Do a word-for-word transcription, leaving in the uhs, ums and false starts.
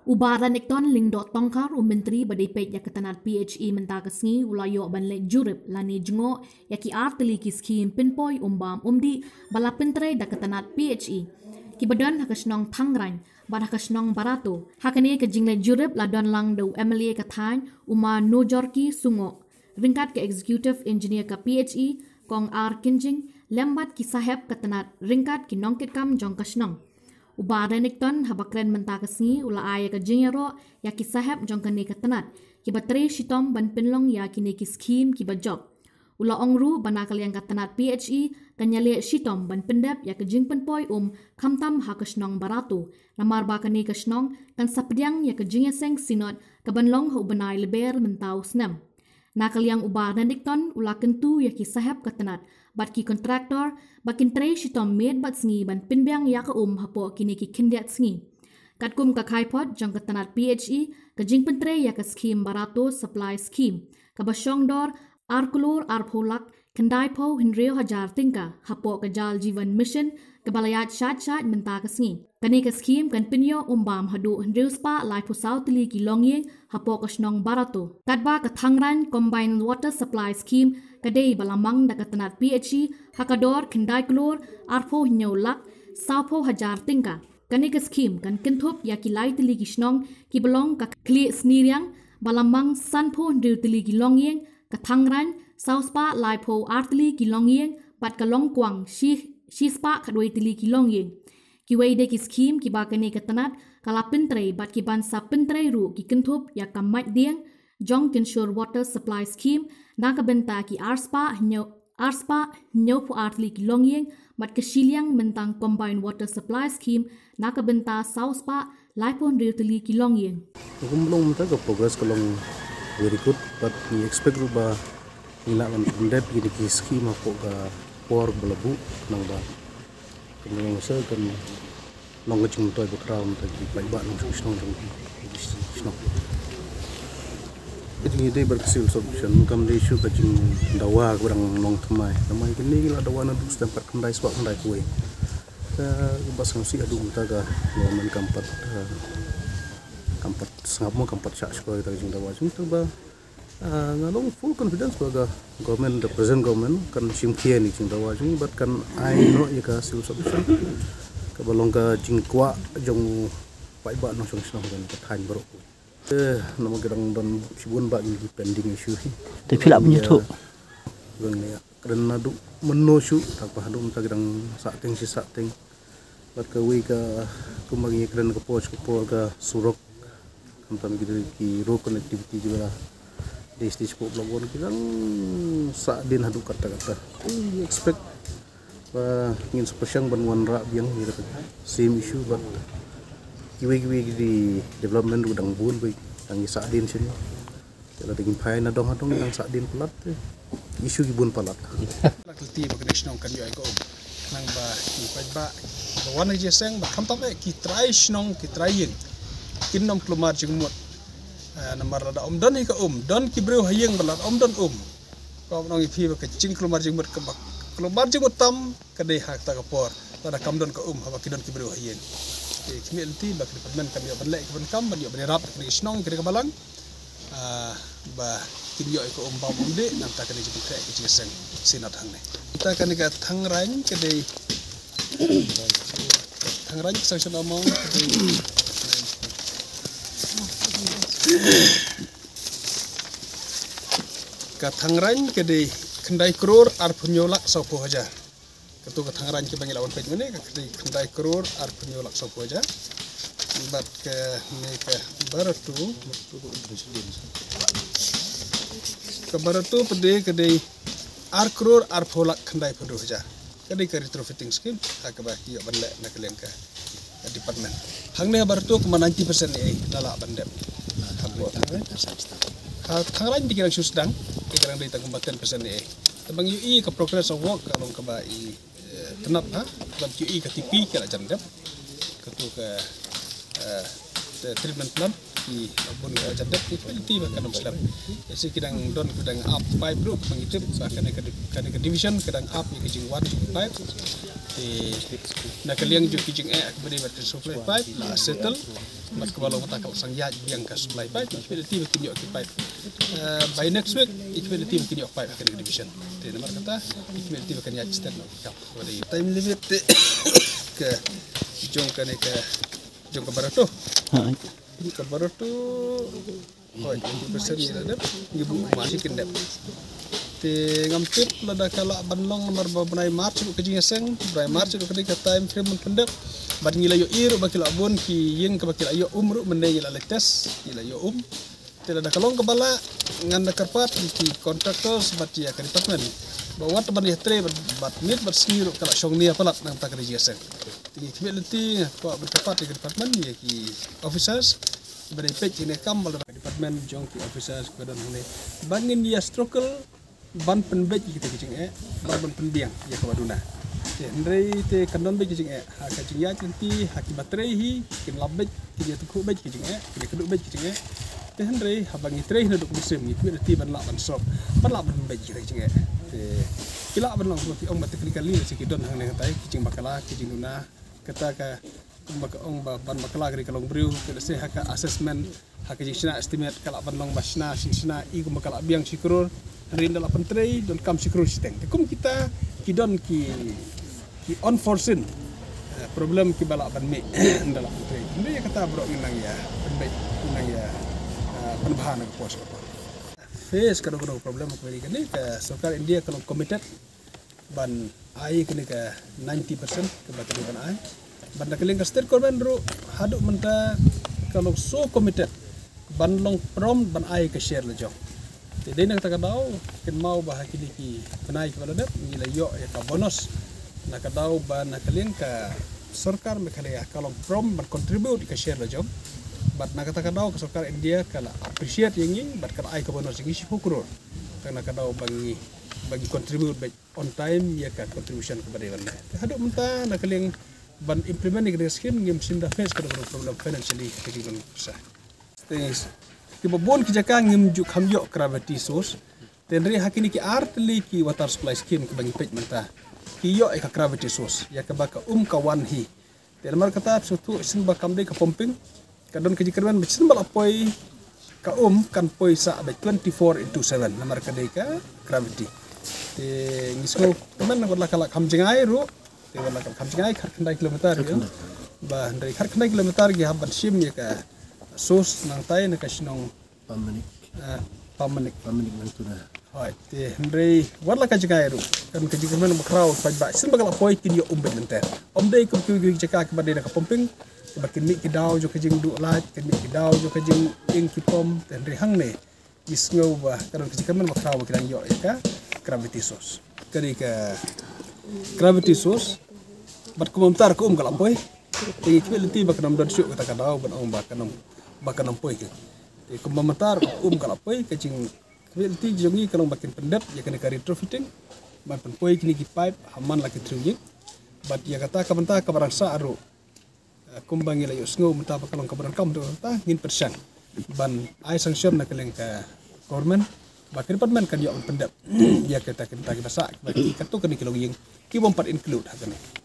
Ubaran ikton ling dot tongkar u menteri badipet ya ketanat P H E mentakasngi ulayo banle jurip lani jengo ya ki arteli ki skim pinpoy umbam umdi bala pentre da ketanat P H E. Ki badan hakasnong Tangrang bad hakasnong Barato hakane ke jingle jurip ladon lang do M L A kathan uma nojorki sungo ringkat ke executive engineer ka P H E kong ar kinjing lembat ki saheb ketanat ringkat ki nongkit kam jong kasnong. Ubaran ikton habakren mentakasngi ula aya ka jingero ya ki sahab jong kane katanat ki batre shitom ban penlong ya ki ne ki skim ki bajob ula ongru banakal yang katanat P H E kanyale shitom ban pendap ya ka jing penpoy um khamtam hakasnong Barato namar ba kane kasnong kan sapdyang ya ka jingeseng sinot ka banlong ho banai leber mentau snam nakal yang ubaran ikton ula kentu ya ki sahab katanat bat ki kontraktor bakin tre shitom med bat sngi ban pinbyang ya ka um hapo kini ki kindiat sngi katkum ka khaipot jong katanat P H E ka jing pentre ya ka skim Barato supply scheme ka basyong dor arkulur arpolak kendai po hinreo hajar tingka hapo ka jal jivan mission ka balayat shat shat menta ka sngi kani ka scheme kan pinyo umbam hadu hinreo spa lai po sautli ki longyeng hapo ka snong Barato katba ka Tangrang combined water supply scheme kadai balamang da katanat P H E hakador kendai klor arpo nyolak saupo hajar tingka kani ka scheme kan kinthop ya ki lai tili ki snong ki belong ka kli sniriang balamang sanpo hinreo tili ki longyeng ka Tangrang sauspa lai po artli ki longyeng pat ka longkwang shi shispa kadoi tili ki longyeng ki weide ki scheme ki ba kani katanat kala pintre bat ki ban sa pintre ru ki kinthop ya ka mat dieng jong kinshore water supply scheme naka benta ki arspa nyo arspa nyo pu artli ki longyeng bat ka shiliang mentang combined water supply scheme naka benta sauspa lai po tili ki longyeng belum ta ka progress kalong very good but we expect ruba ila kan pendep gini ki scheme apa ka por belabu nang ba kemudian se kan nong jing toy bakram ta ki bai ba nong snong jong snong itu ide berhasil solution kam de issue ka jing dawa kurang nong thamai thamai kini la dawa na dus tempat kendai swak kendai kuwe ka bas ngsi adu ta ka loman kampat kampat sangap mo kampat syak sekolah kita jing dawa jing tu ba ngalong full confidence baga government the present government kan sim kia ni jing dawa jing but kan I know ya ka sil solution ka balong ka jing kwa jong pai ba no song song kan thain bro eh nama gedang don sibun ba ni pending issue hi te phila punya thu bang ne karena du menno shu tak pa dum ta gedang sa ting si sa ting bat ka wi ka kumagi kren ka poch ka por ka surok kam tam gitu ki road connectivity juga di stage po blogon kilang sa din hadu kata kata we expect ba ngin sepesyang banwan ra biang gitu same issue but kiwi kiwi di development udang bun baik ang sa din sini kalau tingin pai na dong hadong ang sa din pelat issue gibun pelat lakti bagnesh nong kan yo ko nang ba ki pa ba wan je seng ba kam tam ki try snong ki trying kinom klumar jingmut namar ada om don hika um don kibreu hayeng balat om don um ko nong ipi ba kecing klumar jingmut ke bak klumar jingmut tam kadai hak ta kapor tada kam don ka um haba kidon kibreu hayeng e kimilti bak department kam yo banlek ban kam ban yo banirap ni snong kire balang ba kinyo ko um bam um de nam ta kane jibu kre ki seng sinat hang ne ta kane ka Tangrang kadai Tangrang section among ka Tangrang kadai kendai kror ar punyolak sopo haja ketu ka Tangrang ki bangil awan pej mene ka kadai kendai kror ar punyolak sopo haja bat ke ne ka Barato ka Barato pede kadai ar kror ar pholak kendai phodo haja kadai ka retrofitting scheme ha ka ba ki banle na kaleng ka department hangne Barato kuma ninety percent ni lala bandem Tangrang dikira susdang dikira dari tanggung ten percent ni tabang U E ke progress of work kalau ke ba i tenap ha tabang U E ke T P ke la jandep ketu ke treatment plant di abun ke jandep di quality ba kanam slab jadi kidang don kidang up pipe bro mangitip ba kana ke kana ke division kidang up ke jing one pipe Di nak kalian juga kijing eh kemudian berarti supply pipe lah settle mat kebalo mata kalau sang yaj biang ka supply pipe ikut tim kinyo ki pipe by next week ikut tim kinyo pipe akan division di nomor kata ikut tim akan yaj step no kap pada time limit ke jong ka ne ke jong ka barato ha ka barato oh twenty percent ni ada ibu masih kendap te ngampit lada kala banlong nomor banai march ko kijing seng banai march ko kadi ka time frame mun pendek bad ngila yo ir bakil abun ki yeng ka bakil ayo umru mende ngila letes ngila yo um te lada kalong ka bala nganda karpat ki contractors bat ya ka department bawat ban ya tre bat mit bat singiro kala song nia palat nang ta kijing seng ti kimelti ko bertepat di department ya ki officers badai page ini kam bala department jong ki officers ko dan ne bangin ya struggle ban penbej kita kicing eh ban ban pendiang ya kawaduna te ndrei te kandon bej kicing eh ha kicing ya nanti haki baterai hi kin labbej ki tu ku bej kicing eh ki keduk bej kicing eh te ndrei habangi trei nduk musim ni kuwi ti ban la ban sop ban la ban bej kita kicing eh te kila ban long ti ong technically si kidon hang ne tai kicing bakala kicing duna kata ka ong ong ban bakala kri kalong briu ke se haka assessment haka jisna estimate kala ban long basna sina i ku bakala biang sikrur rinda lapan tray dan kam sikrur sistem. Kum kita kidon ki ki unforeseen uh, problem ki balak ban me dalam tray. Ini kata bro nang ya penbaik nang ya uh, penbahan ke pos apa. Face kadang-kadang problem ko ni kani ka sarkar India kalau committed ban ai kini ka ninety percent ke batan ban ai. Ban nakaling ka state government ro haduk menta kalau so committed ban long prom ban ai ka share le jong. Jadi nak tak tahu, kan mau bah kini ki kenai kepada dep, nilai yo ya ka bonus, nak tahu bah nak kalian ka sarkar mereka ya kalau from berkontribut ke share lajom, but nak tak tahu ke sarkar India kalau appreciate yang ini, but kalau ai ka bonus yang isi hukur, kan nak tahu bagi bagi contribute baik on time ya ka contribution kepada orang. Haduk mentah nak kalian ban implement ni skin ngim sinda face kada problem financially kegiatan besar. Things kibabon kijaka ngim juk hamyo gravity source tenri hakini ki artli ki water supply scheme ke bagi page menta ki yo ka gravity source ya ka baka um ka wan hi ten mar kata sutu sin ba kamde ka pumping kadon ke jikerman bisin bal apoi ka um kan poi sa ba twenty-four into seven namar ka de ka gravity te ngisco teman wala kala kamjingai ru te wala kala kamjingai khar khandai kilometer yo ba ndai khar khandai kilometer gi haban sim ya ka sos nang tay na kasinong pamanik pamanik pamanik mantuna hai te ndrei wala ka jigai ru kan ka jigai men makraw pa ba sin bagala poi kin yo umbe menter omdei ko ki gi jaka ka bade na ka pumping ke bakin mi ki daw jo ka jing du laj ke mi ki daw jo ka jing ing ki pom te ndrei hang ne isngau ba kan ka jigai men makraw ki dan yo ka gravity source kari ka gravity source bat ko mamtar ko um kala poi te ki leti ba kanam dan syuk kata ka daw ban om ba kanam ba kanam poi ke te ko mamtar um kala poi ka jing Kualiti jongi kalau makin pendap ya kena kari retrofitting, makin poi kini ki pipe haman lagi terunjuk, but ya kata kabanta kabarang sa aru, kumbangi layu snow mentah kalau kabarang kam tu ta ngin persen, ban ai sanction nak keleng ke government, makin department kan yo pendap, ya kita kita kita sa, bagi katu kini kilo yang ki bompat include hakane.